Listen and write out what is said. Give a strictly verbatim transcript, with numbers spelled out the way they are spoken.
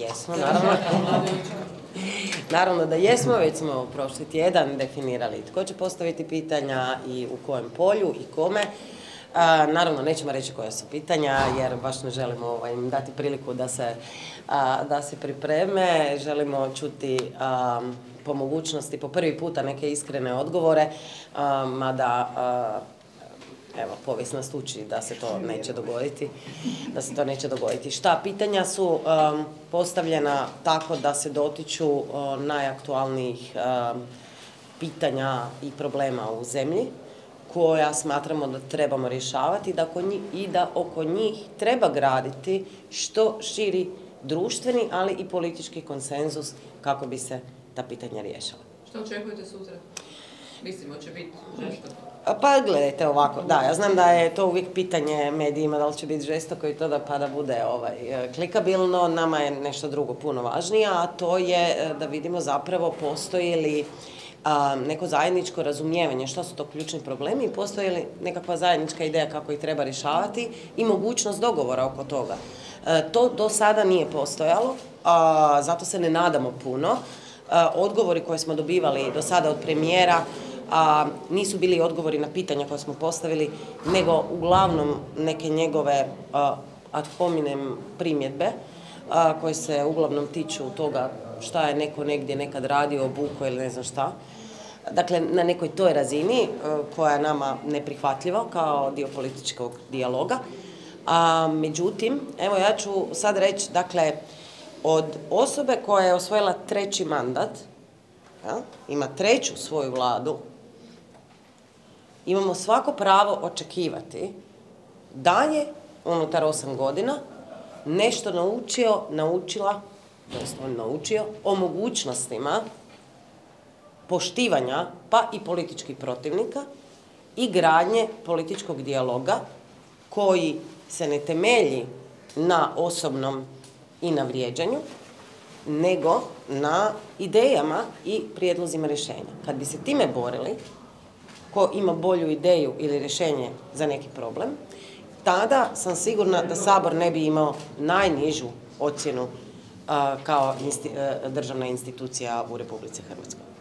jesmo, naravno. Naravno da jesmo, već smo prošli tjedan definirali tko će postaviti pitanja i u kojem polju i kome. A, naravno, nećemo reći koja su pitanja, jer baš ne želimo ovaj, im dati priliku da se, a, da se pripreme. Želimo čuti a, po mogućnosti, po prvi puta neke iskrene odgovore, a, mada a, evo, povijest nas uči da se to neće dogoditi. Da se to neće dogoditi. Šta? Pitanja su um, postavljena tako da se dotiču uh, najaktualnijih um, pitanja i problema u zemlji, koja smatramo da trebamo rješavati da njih, i da oko njih treba graditi što širi društveni, ali i politički konsenzus kako bi se ta pitanja riješila. Što očekujete sutra? Mislimo, će biti žestoko. Pa gledajte ovako, da, ja znam da je to uvijek pitanje medijima, da li će biti žestoko i to da pa da bude ovaj, klikabilno, nama je nešto drugo puno važnije, a to je da vidimo zapravo postoji li a, neko zajedničko razumijevanje što su to ključni problemi i postoji li nekakva zajednička ideja kako ih treba rješavati i mogućnost dogovora oko toga. E, to do sada nije postojalo, a, zato se ne nadamo puno. A, odgovori koje smo dobivali do sada od premijera a nisu bili odgovori na pitanja koje smo postavili, nego uglavnom neke njegove a, ad hominem primjedbe a, koje se uglavnom tiču toga šta je neko negdje nekad radio, obuko ili ne znam šta. Dakle, na nekoj toj razini a, koja je nama neprihvatljiva kao dio političkog dijaloga. A, međutim, evo ja ću sad reći, dakle, od osobe koja je osvojila treći mandat, ja, ima treću svoju vladu, imamo svako pravo očekivati da je unutar osam godina nešto naučio, naučila, odnosno naučio o mogućnostima poštivanja pa i političkih protivnika i gradnje političkog dijaloga koji se ne temelji na osobnom i na vrijeđanju, nego na idejama i prijedlozima rješenja. Kad bi se time borili, ko ima bolju ideju ili rješenje za neki problem, tada sam sigurna da Sabor ne bi imao najnižu ocjenu a, kao insti, a, državna institucija u Republici Hrvatskoj.